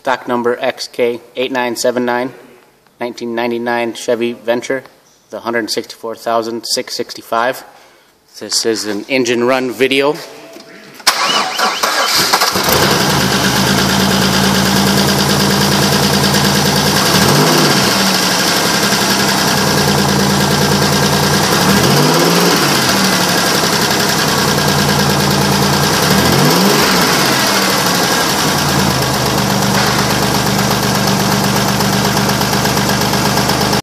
stock number XK8979, 1999 Chevy Venture, the 164,665. This is an engine run video.